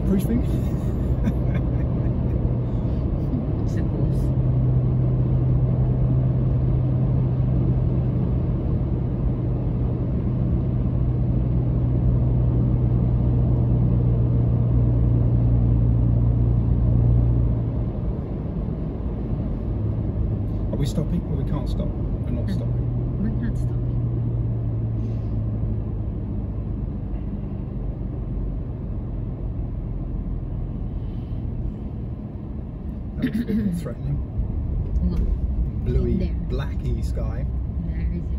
waterproofing? I suppose. Are we stopping? Or we can't stop? We're not stopping. We're not stopping. That looks a bit more threatening. Look, Bluey, there. blacky sky. There is it.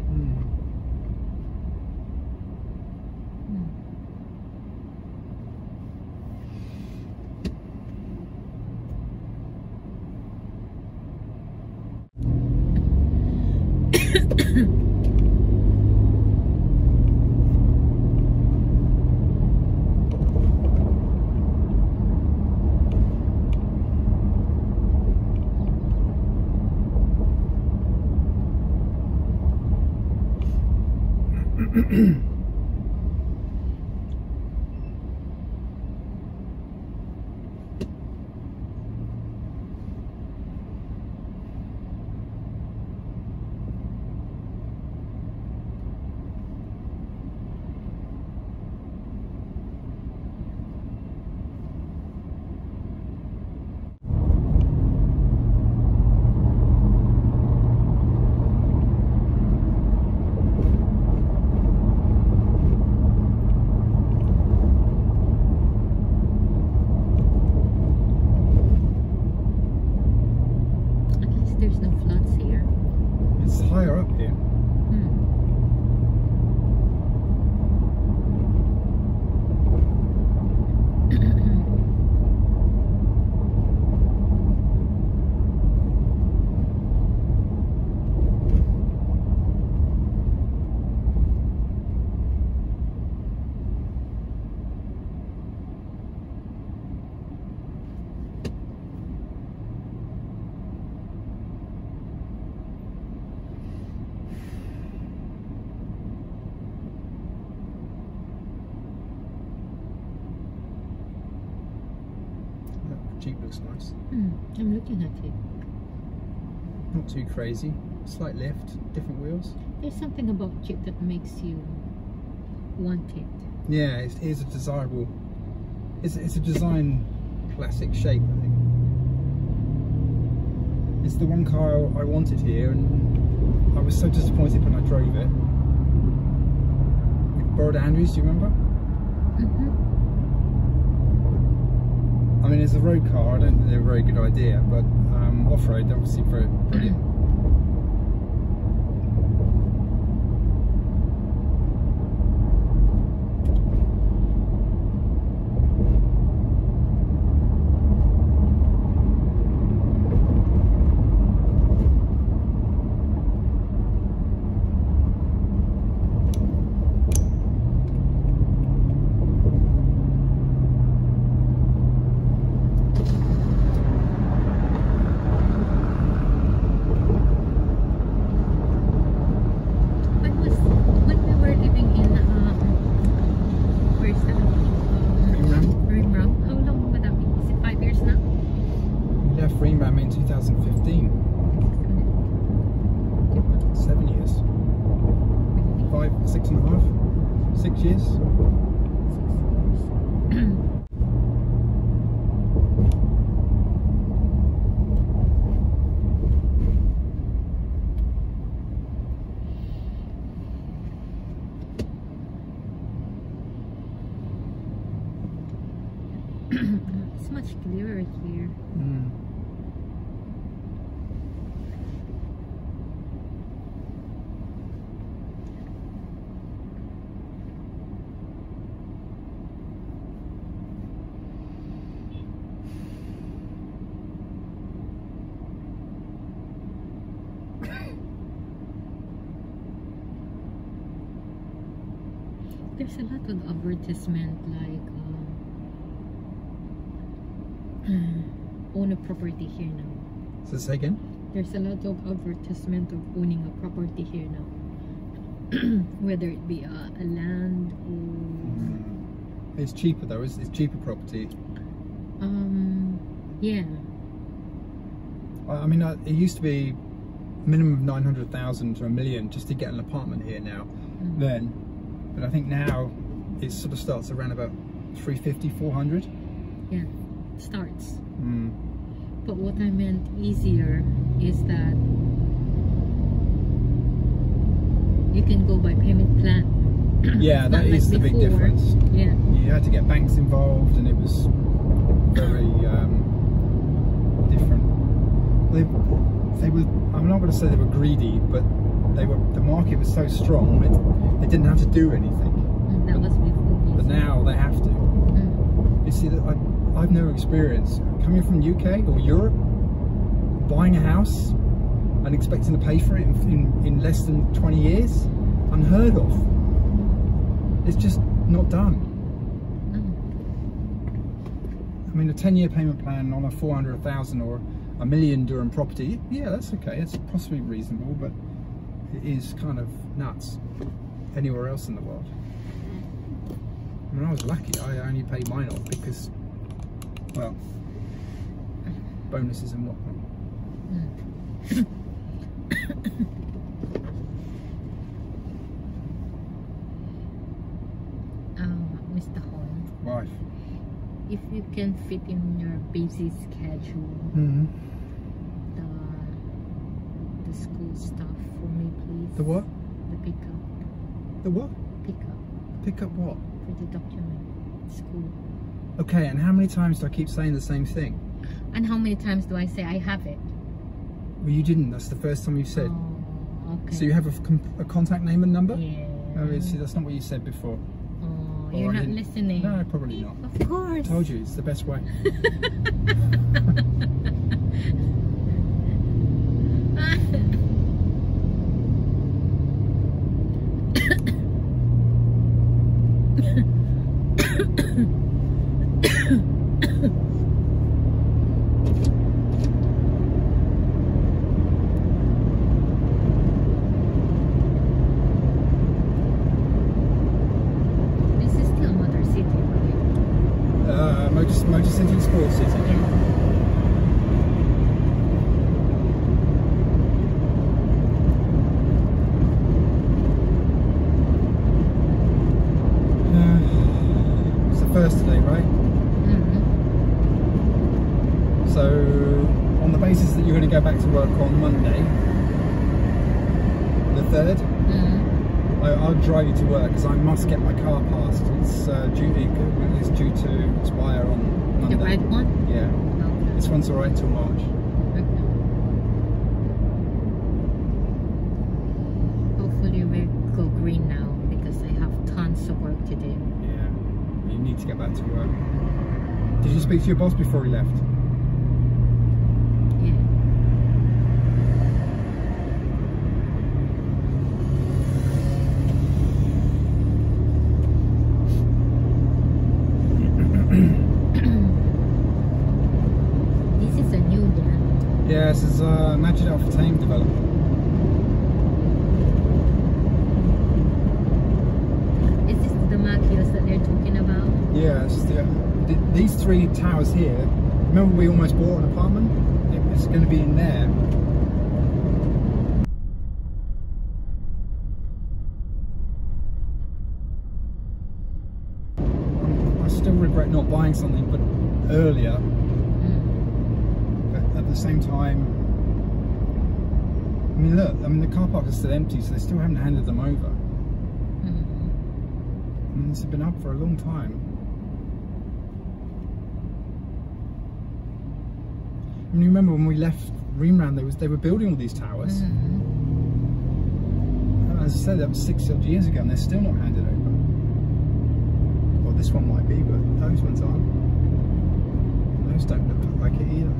There's no floods here. It's higher up here. Jeep looks nice. I'm looking at it. Not too crazy. Slight lift, different wheels. There's something about Jeep that makes you want it. Yeah, it is a desirable. It's a design classic shape, I think. It's the one car I wanted here, and I was so disappointed when I drove it. Borrowed Andrews, do you remember? I mean, as a road car, I don't think they're a very good idea, but off-road, they're obviously very brilliant. Ram in 2015. 7 years. 5, 6.5, 6 years. It's much clearer here. There's a lot of advertisement like own a property here now. So say again? There's a lot of advertisement of owning a property here now. Whether it be a land or... It's cheaper though, it's cheaper property. Yeah. I mean, it used to be minimum of 900,000 to $1 million just to get an apartment here now. Then, but I think now it sort of starts around about 350, 400. Yeah, starts. But what I meant easier is that you can go by payment plan. Yeah, that is the big difference. Yeah. You had to get banks involved, and it was very different. They were. I'm not going to say they were greedy, but the market was so strong they didn't have to do anything. That was before. But now they have to. You see, that I've no experience coming from UK or Europe, buying a house and expecting to pay for it in less than 20 years. Unheard of. It's just not done. I mean, a 10-year payment plan on a 400,000 or $1 million dirham property, yeah, that's okay. It's possibly reasonable, but it is kind of nuts anywhere else in the world. I mean, I was lucky. I only paid mine off because, well, bonuses and whatnot. Mr. Horn. Wife. If you can fit in your busy schedule, the school stuff for me, please. The what? The pickup. The what? Pickup. Pick up what? For the document. School. Okay, and how many times do I keep saying the same thing? And how many times do I say I have it? Well, you didn't. That's the first time you said. Oh, okay. So you have a contact name and number? Yeah. Oh, see, that's not what you said before. Oh, Or you're I not didn't- listening. No, probably not. Of course. I told you, it's the best way. This is still Motor City, right? Motor City Sports City. It's the first today, right? So, on the basis that you're going to go back to work on Monday, the 3rd, I'll drive you to work because I must get my car passed. It's due to expire on Monday. The red one? Yeah. Okay. This one's alright till March. Okay. Hopefully we'll go green now because I have tons of work to do. Yeah. You need to get back to work. Did you speak to your boss before he left? Yeah. This is a new one. Yeah, this is Majid Al Futtaim development. Is this the Makios that they're talking about? Yeah, these 3 towers here. Remember we almost bought an apartment? It's going to be in there. I still regret not buying something but earlier. But at the same time, I mean look, the car park is still empty, so they still haven't handed them over. I mean, this has been up for a long time. I mean, remember when we left Reamran, they were building all these towers. And as I said, that was 6 odd years ago, and they're still not handed over. Well, this one might be, but those ones aren't. Those don't look like it either.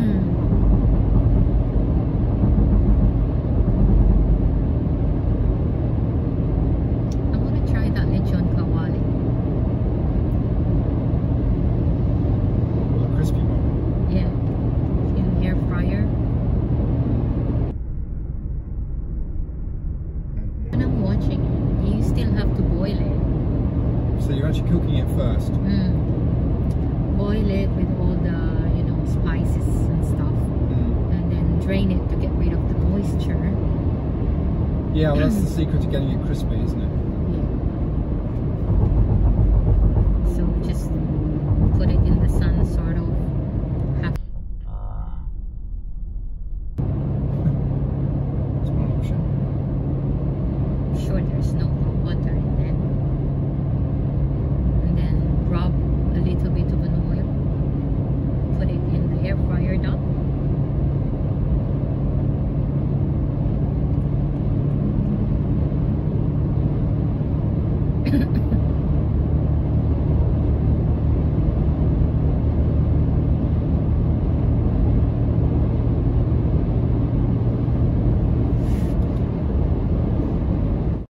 I want to try that lechon kawali. Crispy one. Yeah, in air fryer. When I'm watching it, you still have to boil it. So you're actually cooking it first. Boil it with all the, you know, spices and stuff, and then drain it to get rid of the moisture. Yeah, well, that's the secret to getting it crispy, isn't it?